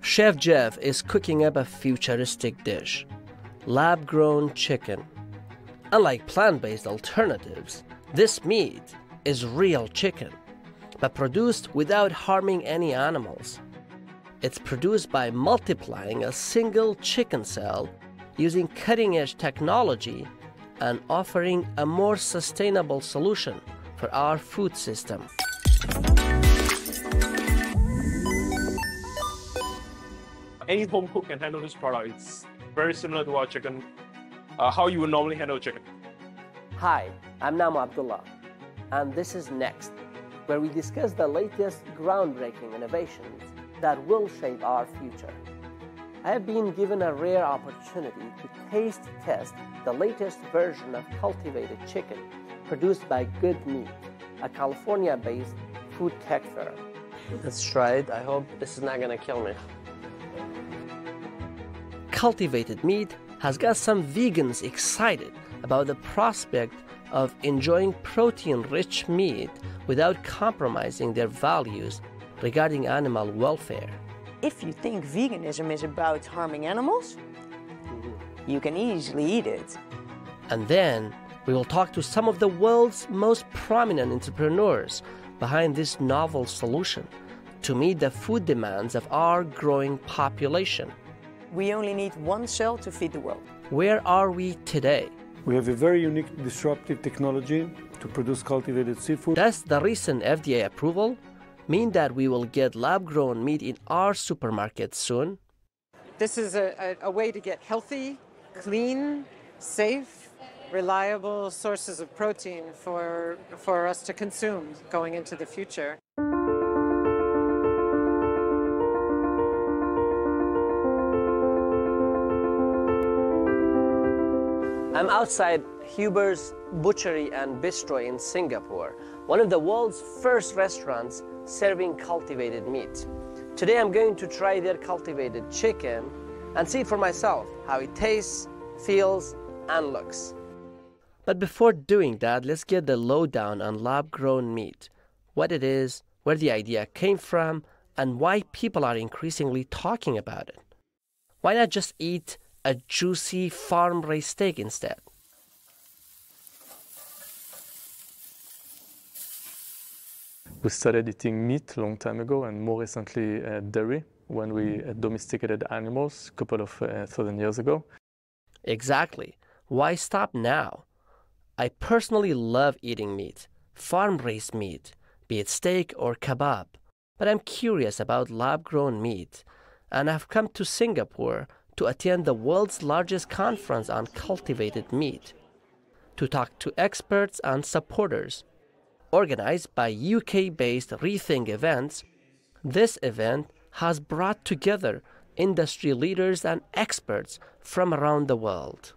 Chef Jeff is cooking up a futuristic dish, lab-grown chicken. Unlike plant-based alternatives, this meat is real chicken, but produced without harming any animals. It's produced by multiplying a single chicken cell using cutting-edge technology and offering a more sustainable solution for our food system. Any home cook can handle this product. It's very similar to our chicken, how you would normally handle chicken. Hi, I'm Namo Abdulla, and this is Next, where we discuss the latest groundbreaking innovations that will shape our future. I have been given a rare opportunity to taste test the latest version of cultivated chicken produced by Good Meat, a California-based food tech firm. Let's try it. I hope this is not going to kill me. Cultivated meat has got some vegans excited about the prospect of enjoying protein-rich meat without compromising their values regarding animal welfare. If you think veganism is about harming animals, you can easily eat it. And then we will talk to some of the world's most prominent entrepreneurs behind this novel solution to meet the food demands of our growing population. We only need one cell to feed the world. Where are we today? We have a very unique disruptive technology to produce cultivated seafood. Does the recent FDA approval mean that we will get lab-grown meat in our supermarkets soon? This is a way to get healthy, clean, safe, reliable sources of protein for us to consume going into the future. I'm outside Huber's Butchery and Bistro in Singapore, one of the world's first restaurants serving cultivated meat. Today I'm going to try their cultivated chicken and see for myself how it tastes, feels, and looks. But before doing that, let's get the lowdown on lab-grown meat, what it is, where the idea came from, and why people are increasingly talking about it. Why not just eat a juicy farm-raised steak instead? We started eating meat a long time ago, and more recently dairy, when we domesticated animals a couple of thousand years ago. Exactly. Why stop now? I personally love eating meat, farm-raised meat, be it steak or kebab. But I'm curious about lab-grown meat, and I've come to Singapore to attend the world's largest conference on cultivated meat, to talk to experts and supporters. Organized by UK-based Rethink Events, this event has brought together industry leaders and experts from around the world.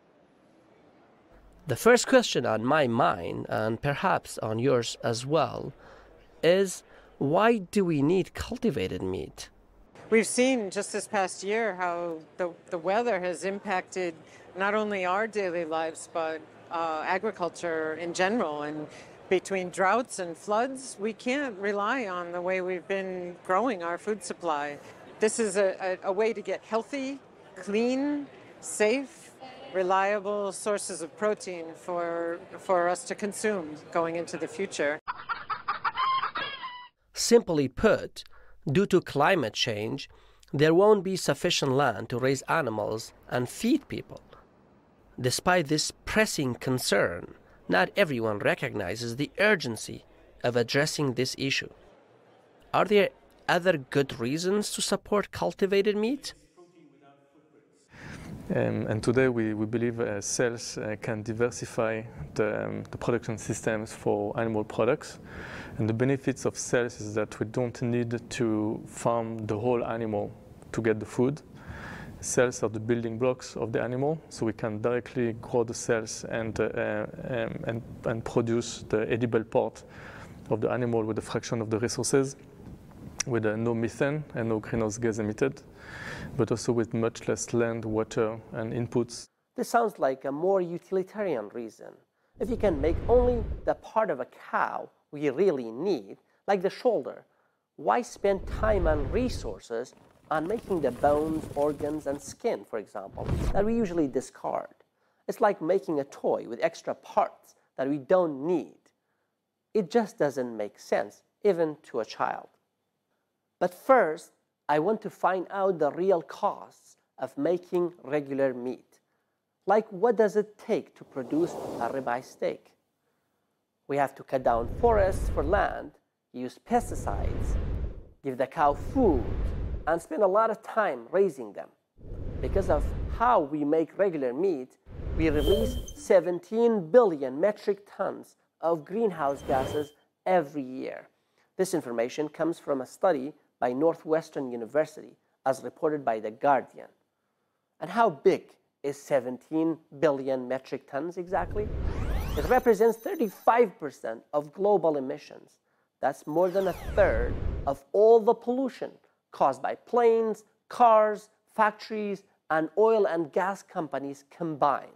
The first question on my mind, and perhaps on yours as well, is why do we need cultivated meat? We've seen just this past year how the weather has impacted not only our daily lives, but agriculture in general. And between droughts and floods, we can't rely on the way we've been growing our food supply. This is a way to get healthy, clean, safe, reliable sources of protein for us to consume going into the future. Simply put, due to climate change, there won't be sufficient land to raise animals and feed people. Despite this pressing concern, not everyone recognizes the urgency of addressing this issue. Are there other good reasons to support cultivated meat? And today we believe cells can diversify the production systems for animal products. And the benefits of cells is that we don't need to farm the whole animal to get the food. Cells are the building blocks of the animal, so we can directly grow the cells and produce the edible part of the animal with a fraction of the resources, with no methane and no greenhouse gas emitted, but also with much less land, water, and inputs. This sounds like a more utilitarian reason. If you can make only the part of a cow we really need, like the shoulder, why spend time and resources on making the bones, organs, and skin, for example, that we usually discard. It's like making a toy with extra parts that we don't need. It just doesn't make sense, even to a child. But first, I want to find out the real costs of making regular meat. Like, what does it take to produce a ribeye steak? We have to cut down forests for land, use pesticides, give the cow food, and spend a lot of time raising them. Because of how we make regular meat, we release 17 billion metric tons of greenhouse gases every year. This information comes from a study by Northwestern University, as reported by The Guardian. And how big is 17 billion metric tons exactly? It represents 35% of global emissions. That's more than a third of all the pollution caused by planes, cars, factories, and oil and gas companies combined.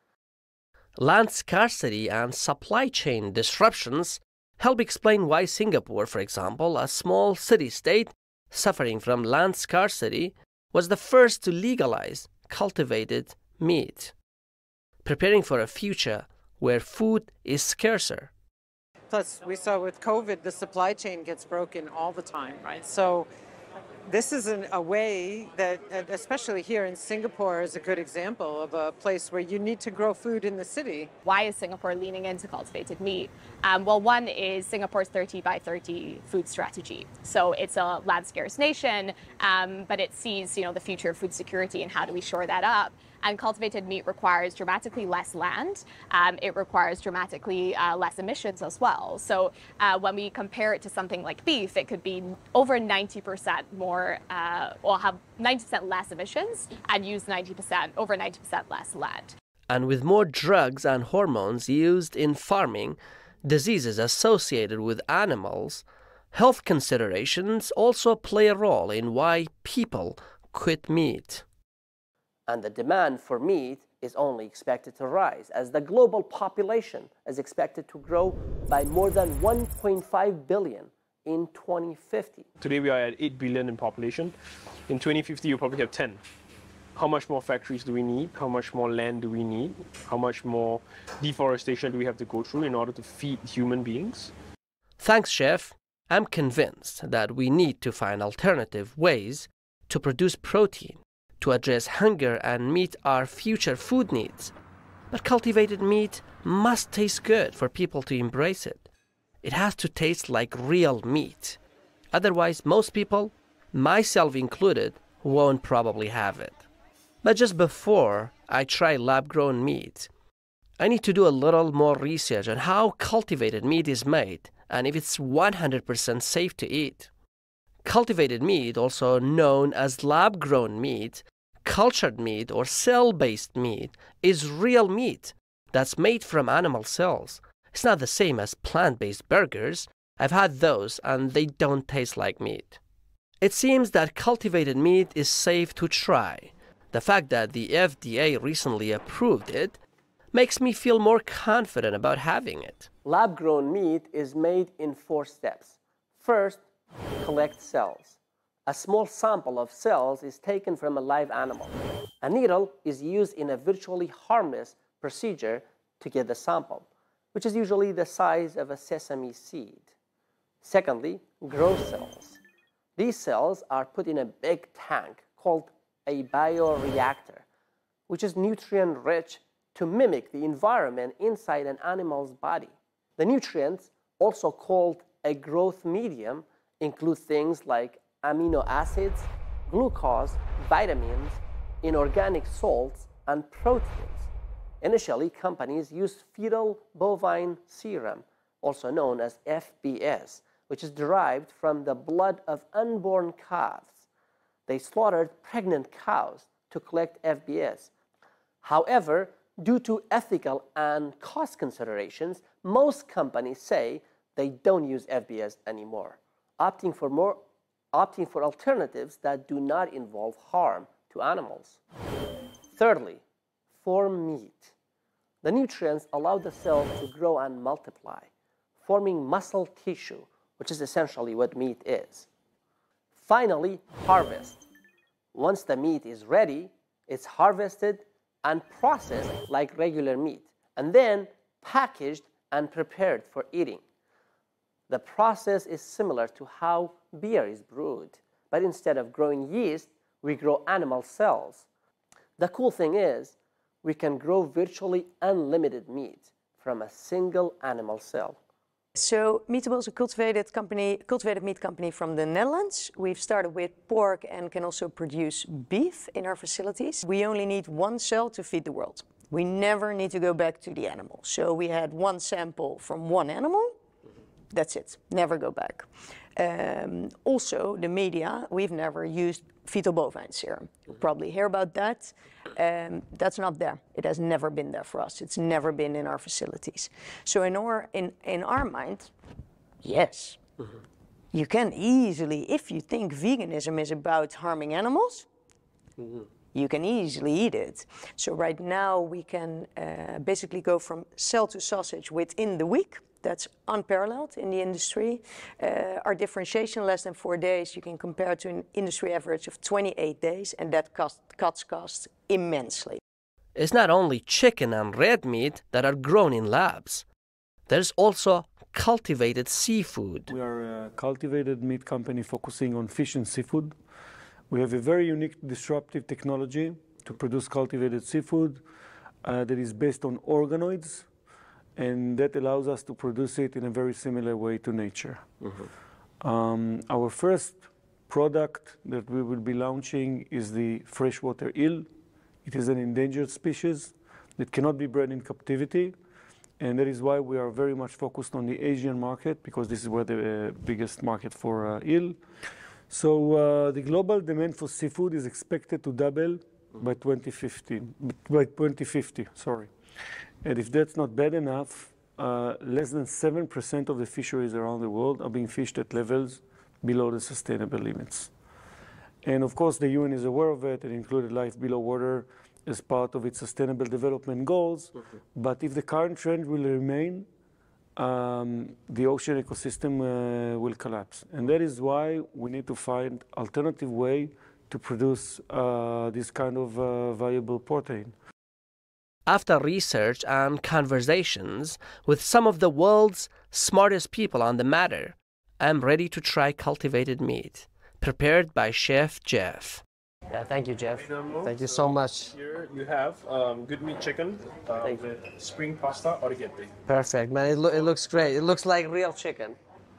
Land scarcity and supply chain disruptions help explain why Singapore, for example, a small city-state suffering from land scarcity, was the first to legalize cultivated meat, preparing for a future where food is scarcer. Plus, we saw with COVID, the supply chain gets broken all the time, right? So this is a way that, especially here in Singapore, is a good example of a place where you need to grow food in the city. Why is Singapore leaning into cultivated meat? Well, one is Singapore's 30 by 30 food strategy. So it's a land scarce nation, but it sees, the future of food security and how do we shore that up. And cultivated meat requires dramatically less land. It requires dramatically less emissions as well. So when we compare it to something like beef, it could be over 90% more, or have 90% less emissions and use over 90% less land. And with more drugs and hormones used in farming, diseases associated with animals, health considerations also play a role in why people quit meat. And the demand for meat is only expected to rise as the global population is expected to grow by more than 1.5 billion in 2050. Today we are at 8 billion in population. In 2050, you'll probably have 10. How much more factories do we need? How much more land do we need? How much more deforestation do we have to go through in order to feed human beings? Thanks, Chef. I'm convinced that we need to find alternative ways to produce protein to address hunger and meet our future food needs. But cultivated meat must taste good for people to embrace it. It has to taste like real meat. Otherwise, most people, myself included, won't probably have it. But just before I try lab-grown meat, I need to do a little more research on how cultivated meat is made and if it's 100% safe to eat. Cultivated meat, also known as lab-grown meat, cultured meat, or cell-based meat, is real meat that's made from animal cells. It's not the same as plant-based burgers. I've had those, and they don't taste like meat. It seems that cultivated meat is safe to try. The fact that the FDA recently approved it makes me feel more confident about having it. Lab-grown meat is made in 4 steps. First, collect cells. A small sample of cells is taken from a live animal. A needle is used in a virtually harmless procedure to get the sample, which is usually the size of a sesame seed. Secondly, grow cells. These cells are put in a big tank called a bioreactor, which is nutrient-rich to mimic the environment inside an animal's body. The nutrients, also called a growth medium, include things like amino acids, glucose, vitamins, inorganic salts, and proteins. Initially, companies used fetal bovine serum, also known as FBS, which is derived from the blood of unborn calves. They slaughtered pregnant cows to collect FBS. However, due to ethical and cost considerations, most companies say they don't use FBS anymore, opting for alternatives that do not involve harm to animals. Thirdly, form meat. The nutrients allow the cells to grow and multiply, forming muscle tissue, which is essentially what meat is. Finally, harvest. Once the meat is ready, it's harvested and processed like regular meat, and then packaged and prepared for eating. The process is similar to how beer is brewed, but instead of growing yeast, we grow animal cells. The cool thing is, we can grow virtually unlimited meat from a single animal cell. So Meatable is a cultivated meat company from the Netherlands. We've started with pork and can also produce beef in our facilities. We only need one cell to feed the world. We never need to go back to the animal. So we had one sample from one animal. That's it, never go back. Also, the media, we've never used fetal bovine serum. You'll probably hear about that. That's not there. It has never been there for us. It's never been in our facilities. So in our mind, yes, you can easily, if you think veganism is about harming animals, you can easily eat it. So right now we can basically go from cell to sausage within the week. That's unparalleled in the industry. Our differentiation less than 4 days, you can compare to an industry average of 28 days, and that cuts costs immensely. It's not only chicken and red meat that are grown in labs. There's also cultivated seafood. We are a cultivated meat company focusing on fish and seafood. We have a very unique disruptive technology to produce cultivated seafood that is based on organoids, and that allows us to produce it in a very similar way to nature. Our first product that we will be launching is the freshwater eel. It is an endangered species that cannot be bred in captivity, and that is why we are very much focused on the Asian market, because this is where the biggest market for eel. So the global demand for seafood is expected to double by 2050, sorry. And if that's not bad enough, less than 7% of the fisheries around the world are being fished at levels below the sustainable limits. And of course, the UN is aware of it. It included life below water as part of its sustainable development goals. But if the current trend will remain, the ocean ecosystem will collapse. And that is why we need to find alternative way to produce this kind of valuable protein. After research and conversations with some of the world's smartest people on the matter, I'm ready to try cultivated meat, prepared by Chef Jeff. Yeah, thank you, Jeff. Thank you so much. Here you have good meat chicken with spring pasta origette. Perfect, man. It looks great. It looks like real chicken.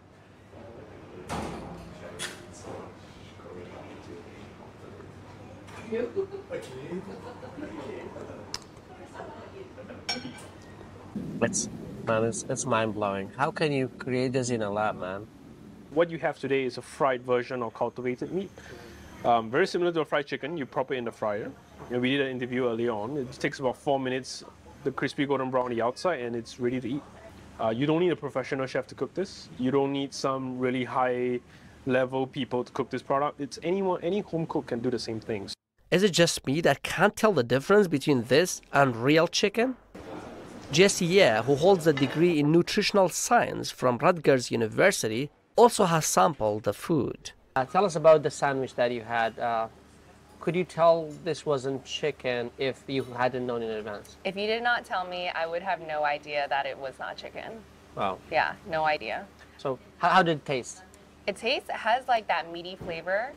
It's mind-blowing. How can you create this in a lab, man? What you have today is a fried version of cultivated meat. Very similar to a fried chicken. You prop it in the fryer. And we did an interview earlier on. It takes about 4 minutes, the crispy golden brown on the outside, and it's ready to eat. You don't need a professional chef to cook this. You don't need some really high-level people to cook this product. It's anyone, any home cook can do the same things. Is it just me that can't tell the difference between this and real chicken? Jesse Ye, who holds a degree in nutritional science from Rutgers University, also has sampled the food. Tell us about the sandwich that you had. Could you tell this wasn't chicken if you hadn't known in advance? If you did not tell me, I would have no idea that it was not chicken. Wow. Yeah, no idea. So how did it taste? It has like that meaty flavor.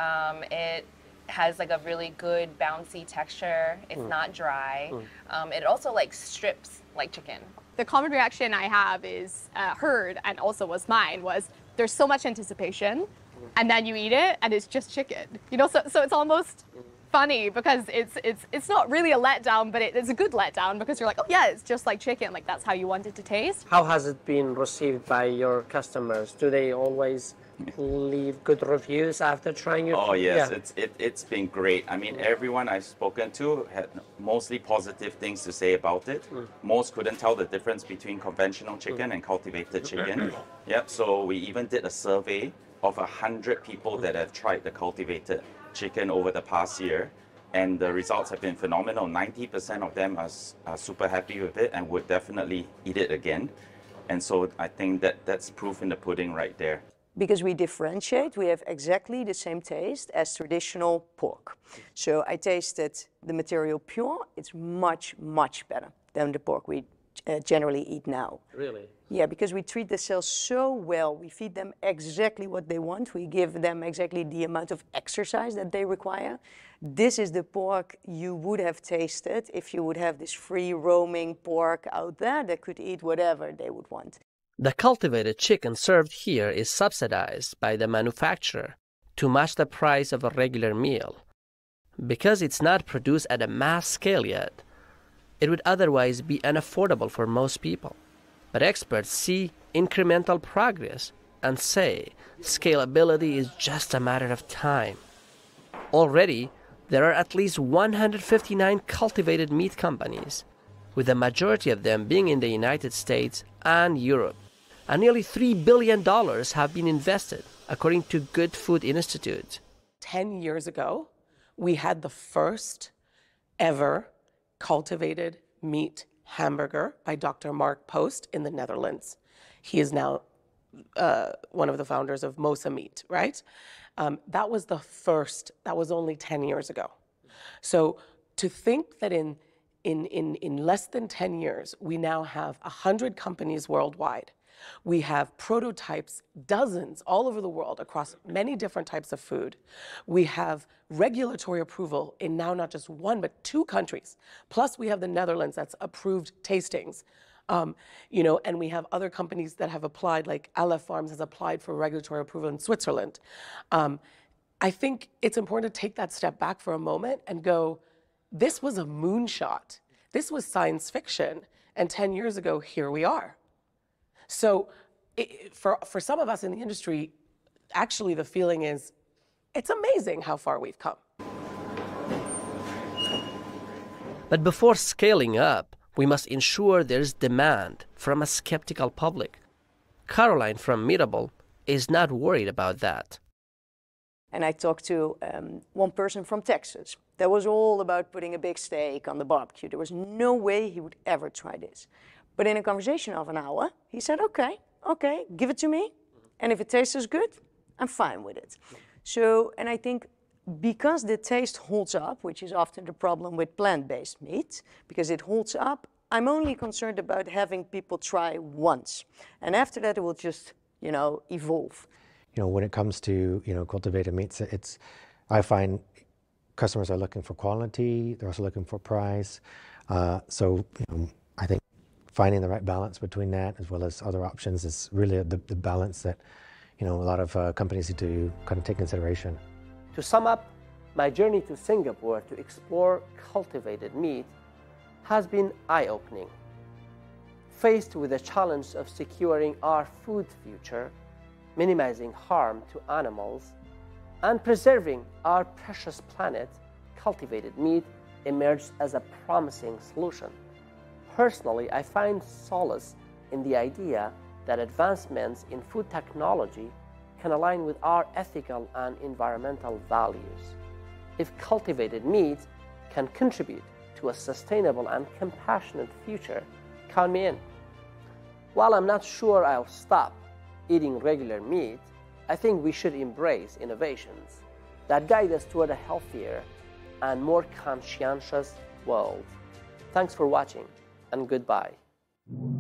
It has like a really good bouncy texture. It's not dry. It also like strips like chicken. The common reaction I have is heard, and also was mine, was there's so much anticipation, and then you eat it and it's just chicken. You know, so it's almost funny because it's not really a letdown, but it's a good letdown because you're like, oh yeah, it's just like chicken. Like that's how you want it to taste. How has it been received by your customers? Do they always leave good reviews after trying it? Oh yes, yeah. It's been great. I mean, everyone I've spoken to had mostly positive things to say about it. Most couldn't tell the difference between conventional chicken and cultivated chicken. Yep. So we even did a survey of 100 people that have tried the cultivated chicken over the past year, and the results have been phenomenal. 90% of them are super happy with it and would definitely eat it again. And so I think that's proof in the pudding right there. because we differentiate. We have exactly the same taste as traditional pork. So I tasted the material pure. It's much, much better than the pork we generally eat now. Really? Yeah, because we treat the cells so well. We feed them exactly what they want. We give them exactly the amount of exercise that they require. This is the pork you would have tasted if you would have this free roaming pork out there that could eat whatever they would want. The cultivated chicken served here is subsidized by the manufacturer to match the price of a regular meal. Because it's not produced at a mass scale yet, it would otherwise be unaffordable for most people. But experts see incremental progress and say scalability is just a matter of time. Already, there are at least 159 cultivated meat companies, with the majority of them being in the United States and Europe. And nearly $3 billion have been invested, according to Good Food Institute. 10 years ago, we had the first ever cultivated meat hamburger by Dr. Mark Post in the Netherlands. He is now one of the founders of Mosa Meat, right? That was the first, that was only 10 years ago. So to think that in less than 10 years, we now have 100 companies worldwide. We have prototypes, dozens all over the world across many different types of food. We have regulatory approval in now not just one, but 2 countries. Plus we have the Netherlands that's approved tastings. And we have other companies that have applied, like Aleph Farms has applied for regulatory approval in Switzerland. I think it's important to take that step back for a moment and go, this was a moonshot. This was science fiction. And 10 years ago, here we are. So for some of us in the industry, actually the feeling is, it's amazing how far we've come. But before scaling up, we must ensure there's demand from a skeptical public. Caroline from Meatable is not worried about that. And I talked to one person from Texas that was all about putting a big steak on the barbecue. There was no way he would ever try this. But in a conversation of an hour, he said, okay, give it to me. And if it tastes good, I'm fine with it. So, and I think because the taste holds up, which is often the problem with plant-based meat, because it holds up, I'm only concerned about having people try once. And after that, it will just, evolve. When it comes to, cultivated meats, I find customers are looking for quality, they're also looking for price. So, I think finding the right balance between that as well as other options is really the balance that, a lot of companies need to kind of take consideration. To sum up, my journey to Singapore to explore cultivated meat has been eye-opening. Faced with the challenge of securing our food future, minimizing harm to animals, and preserving our precious planet, cultivated meat emerged as a promising solution. Personally, I find solace in the idea that advancements in food technology can align with our ethical and environmental values. If cultivated meat can contribute to a sustainable and compassionate future, count me in. While I'm not sure I'll stop eating regular meat, I think we should embrace innovations that guide us toward a healthier and more conscientious world. Thanks for watching, and goodbye.